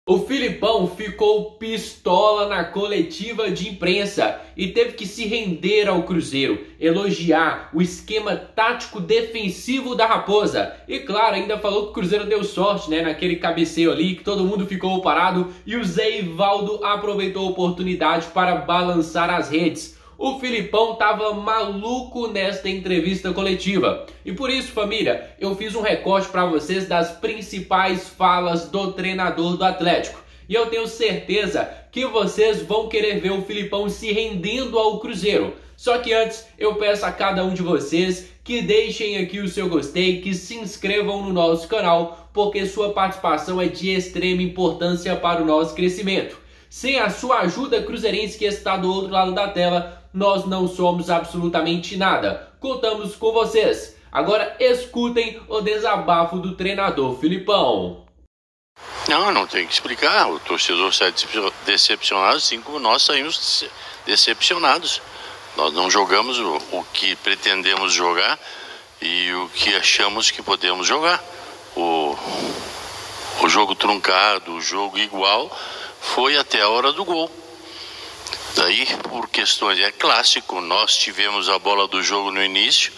O Filipão ficou pistola na coletiva de imprensa e teve que se render ao Cruzeiro, elogiar o esquema tático defensivo da Raposa. E claro, ainda falou que o Cruzeiro deu sorte, naquele cabeceio ali, que todo mundo ficou parado e o Zé Ivaldo aproveitou a oportunidade para balançar as redes. O Filipão tava maluco nesta entrevista coletiva. E por isso, família, eu fiz um recorte para vocês das principais falas do treinador do Atlético. E eu tenho certeza que vocês vão querer ver o Filipão se rendendo ao Cruzeiro. Só que antes, eu peço a cada um de vocês que deixem aqui o seu gostei, que se inscrevam no nosso canal, porque sua participação é de extrema importância para o nosso crescimento. Sem a sua ajuda, cruzeirense que está do outro lado da tela, nós não somos absolutamente nada. Contamos com vocês. Agora escutem o desabafo do treinador Filipão. Não tem que explicar. O torcedor sai decepcionado, assim como nós saímos decepcionados. Nós não jogamos o que pretendemos jogar e o que achamos que podemos jogar. O jogo truncado, o jogo igual, foi até a hora do gol. Daí, por questões, é clássico, nós tivemos a bola do jogo no início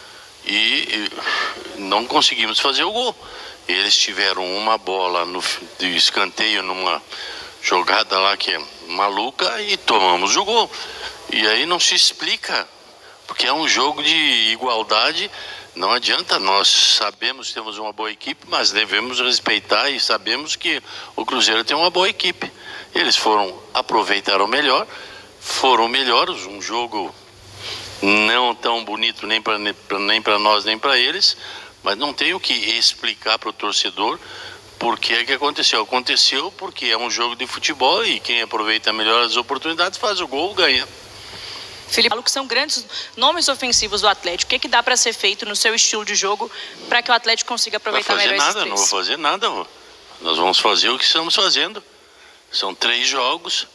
e não conseguimos fazer o gol. Eles tiveram uma bola de escanteio numa jogada lá que é maluca e tomamos o gol. E aí não se explica, porque é um jogo de igualdade. Não adianta, nós sabemos que temos uma boa equipe, mas devemos respeitar e sabemos que o Cruzeiro tem uma boa equipe. Eles aproveitaram melhor, foram melhores, um jogo não tão bonito nem para nós nem para eles, mas não tenho que explicar para o torcedor por que é que aconteceu. Aconteceu porque é um jogo de futebol e quem aproveita melhor as oportunidades faz o gol, ganha. Felipe, que são grandes nomes ofensivos do Atlético. O que dá para ser feito no seu estilo de jogo para que o Atlético consiga aproveitar melhor esses três? Não vou fazer nada. Nós vamos fazer o que estamos fazendo. São 3 jogos,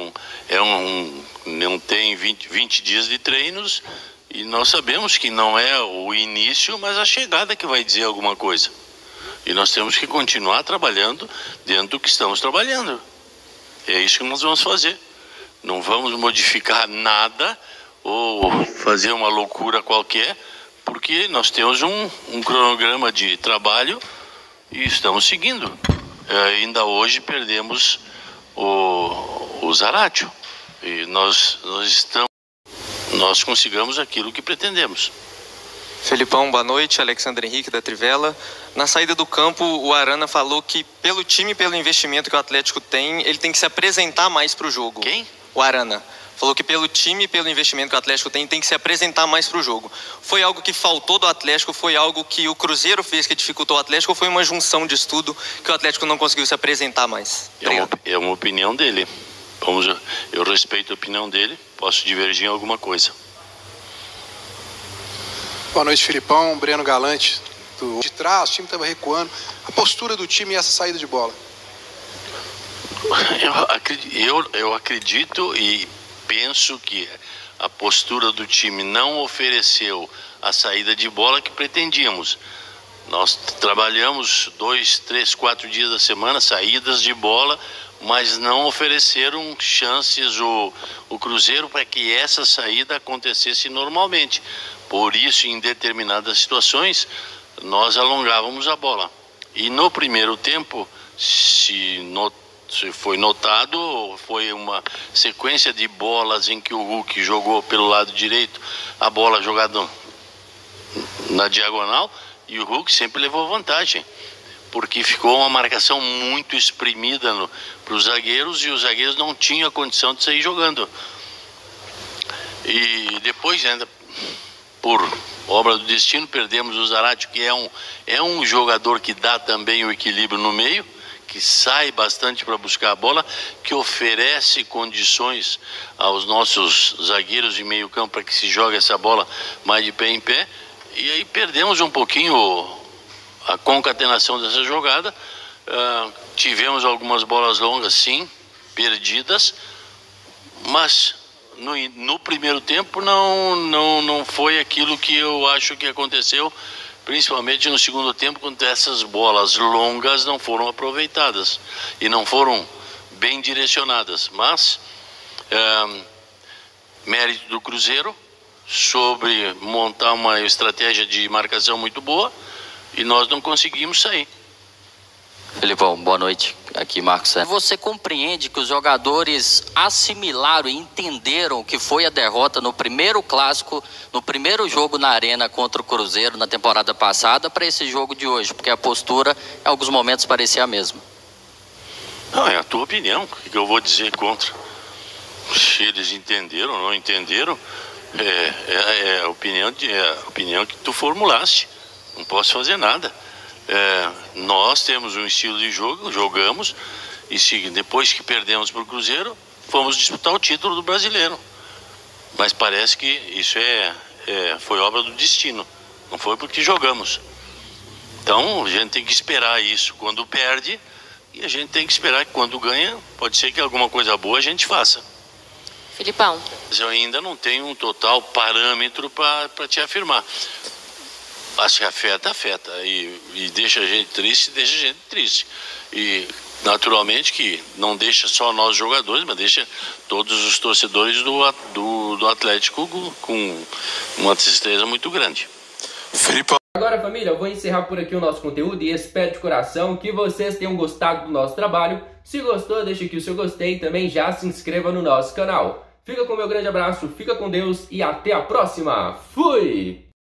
não tem 20 dias de treinos e nós sabemos que não é o início, mas a chegada que vai dizer alguma coisa. E nós temos que continuar trabalhando dentro do que estamos trabalhando. É isso que nós vamos fazer. Não vamos modificar nada ou fazer uma loucura qualquer, porque nós temos um cronograma de trabalho e estamos seguindo. Ainda hoje perdemos o Zaratio e nós consigamos aquilo que pretendemos. Felipão, boa noite. Alexandre Henrique da Trivela. Na saída do campo, o Arana falou que pelo time e pelo investimento que o Atlético tem, ele tem que se apresentar mais para o jogo. Quem? O Arana. Falou que pelo time e pelo investimento que o Atlético tem que se apresentar mais para o jogo. Foi algo que faltou do Atlético? Foi algo que o Cruzeiro fez que dificultou o Atlético? Ou foi uma junção de estudo que o Atlético não conseguiu se apresentar mais? É uma opinião dele. Eu respeito a opinião dele, posso divergir em alguma coisa. Boa noite, Filipão. Breno Galante. De trás, o time estava recuando. A postura do time e essa saída de bola? Eu acredito e penso que a postura do time não ofereceu a saída de bola que pretendíamos. Nós trabalhamos 2, 3, 4 dias da semana, saídas de bola, mas não ofereceram chances o Cruzeiro para que essa saída acontecesse normalmente. Por isso, em determinadas situações, nós alongávamos a bola. E no primeiro tempo, se foi notado, foi uma sequência de bolas em que o Hulk jogou pelo lado direito, a bola jogada na diagonal, e o Hulk sempre levou vantagem, porque ficou uma marcação muito espremida para os zagueiros, e os zagueiros não tinham a condição de sair jogando. E depois, ainda por obra do destino, perdemos o Zaratio, que é um jogador que dá também o equilíbrio no meio, que sai bastante para buscar a bola, que oferece condições aos nossos zagueiros de meio campo para que se jogue essa bola mais de pé em pé. E aí perdemos um pouquinho a concatenação dessa jogada. Tivemos algumas bolas longas, sim, perdidas, mas no primeiro tempo não foi aquilo que eu acho que aconteceu principalmente no segundo tempo, quando essas bolas longas não foram aproveitadas e não foram bem direcionadas. Mas mérito do Cruzeiro sobre montar uma estratégia de marcação muito boa e nós não conseguimos sair. Felipão, boa noite. Aqui, Marcos. Você compreende que os jogadores assimilaram e entenderam o que foi a derrota no primeiro clássico, no primeiro jogo na Arena contra o Cruzeiro na temporada passada para esse jogo de hoje? Porque a postura, em alguns momentos, parecia a mesma. Não, é a tua opinião. O que eu vou dizer contra? Se eles entenderam ou não entenderam, é a opinião que tu formulaste. Não posso fazer nada. Nós temos um estilo de jogo, jogamos, e depois que perdemos para o Cruzeiro, fomos disputar o título do Brasileiro. Mas parece que isso foi obra do destino, não foi porque jogamos. Então a gente tem que esperar isso quando perde, e a gente tem que esperar que quando ganha, pode ser que alguma coisa boa a gente faça. Filipão. Mas eu ainda não tenho um total parâmetro para te afirmar. Acho que afeta. E deixa a gente triste. E naturalmente que não deixa só nós jogadores, mas deixa todos os torcedores do Atlético com uma tristeza muito grande. Agora, família, eu vou encerrar por aqui o nosso conteúdo e espero de coração que vocês tenham gostado do nosso trabalho. Se gostou, deixa aqui o seu gostei e também já se inscreva no nosso canal. Fica com o meu grande abraço, fica com Deus e até a próxima. Fui!